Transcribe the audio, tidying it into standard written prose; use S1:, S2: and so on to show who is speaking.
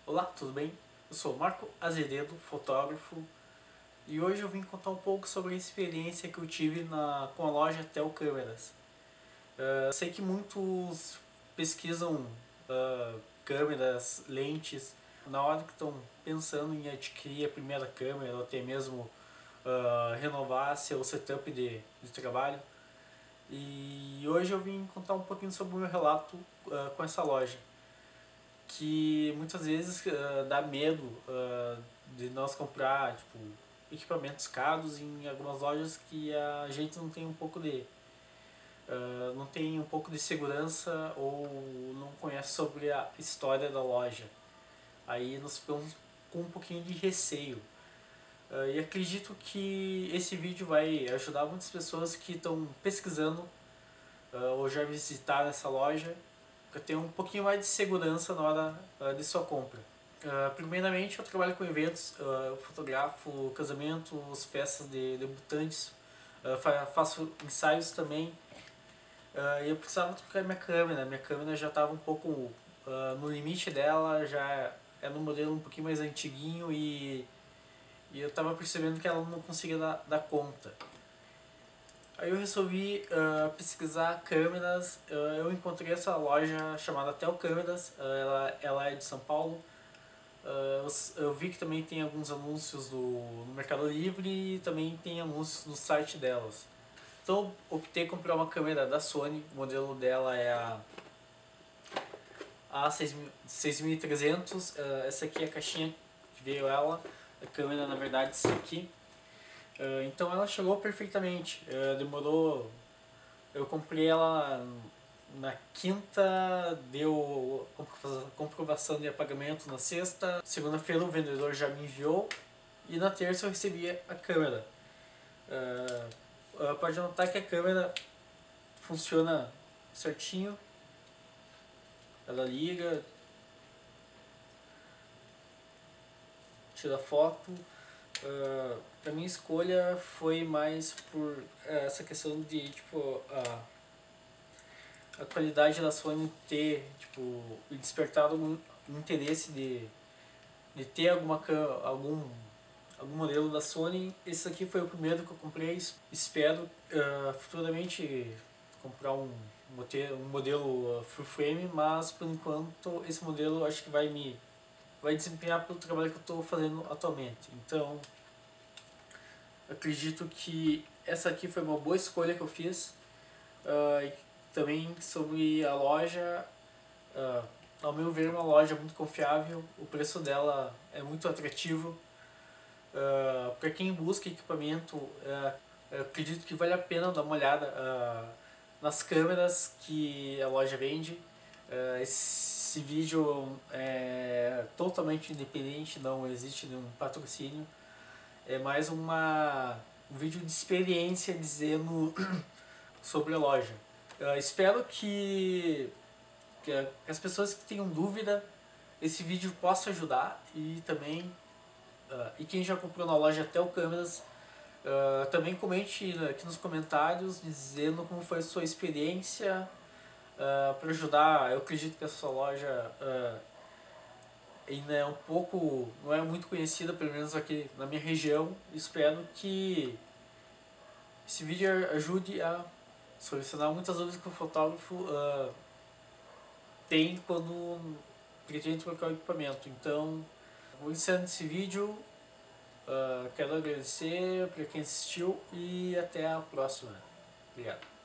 S1: Olá, tudo bem? Eu sou Marco Azevedo, fotógrafo, e hoje eu vim contar um pouco sobre a experiência que eu tive com a loja Tel Câmeras. Eu sei que muitos pesquisam câmeras, lentes, na hora que estão pensando em adquirir a primeira câmera ou até mesmo renovar seu setup de trabalho. E hoje eu vim contar um pouquinho sobre o meu relato com essa loja, que muitas vezes dá medo de nós comprar equipamentos caros em algumas lojas que a gente não tem não tem um pouco de segurança ou não conhece sobre a história da loja. Aí nós ficamos com um pouquinho de receio. E acredito que esse vídeo vai ajudar muitas pessoas que estão pesquisando ou já visitaram essa loja para ter um pouquinho mais de segurança na hora de sua compra. Primeiramente, eu trabalho com eventos, eu fotografo casamentos, festas de debutantes, faço ensaios também. E eu precisava trocar minha câmera já estava um pouco no limite dela, já era um modelo um pouquinho mais antiguinho e eu estava percebendo que ela não conseguia dar conta. Aí eu resolvi pesquisar câmeras, eu encontrei essa loja chamada Tel Câmeras, ela é de São Paulo. Eu vi que também tem alguns anúncios no Mercado Livre e também tem anúncios no site delas. Então optei por comprar uma câmera da Sony, o modelo dela é a 6300, essa aqui é a caixinha que veio ela, a câmera na verdade essa aqui. Então ela chegou perfeitamente, demorou, eu comprei ela na quinta, deu comprovação de pagamento na sexta, segunda-feira o vendedor já me enviou e na terça eu recebi a câmera. Pode notar que a câmera funciona certinho, ela liga, tira foto. A minha escolha foi mais por essa questão de a qualidade da Sony ter despertado um interesse de ter algum modelo da Sony. Esse aqui foi o primeiro que eu comprei. Espero futuramente comprar um modelo full frame, mas por enquanto esse modelo acho que vai desempenhar pelo trabalho que eu estou fazendo atualmente. Então acredito que essa aqui foi uma boa escolha que eu fiz. Também sobre a loja, ao meu ver, é uma loja muito confiável, o preço dela é muito atrativo. Para quem busca equipamento, eu acredito que vale a pena dar uma olhada nas câmeras que a loja vende. Esse vídeo é totalmente independente, não existe nenhum patrocínio. É mais um vídeo de experiência dizendo sobre a loja. Espero que as pessoas que tenham dúvida, esse vídeo possa ajudar, e também e quem já comprou na loja Tel Câmeras, também comente aqui nos comentários dizendo como foi a sua experiência, para ajudar. Eu acredito que essa loja ainda é não é muito conhecida, pelo menos aqui na minha região. Espero que esse vídeo ajude a solucionar muitas dúvidas que o fotógrafo tem quando pretende trocar o equipamento. Então, vou encerrando esse vídeo. Quero agradecer para quem assistiu e até a próxima. Obrigado.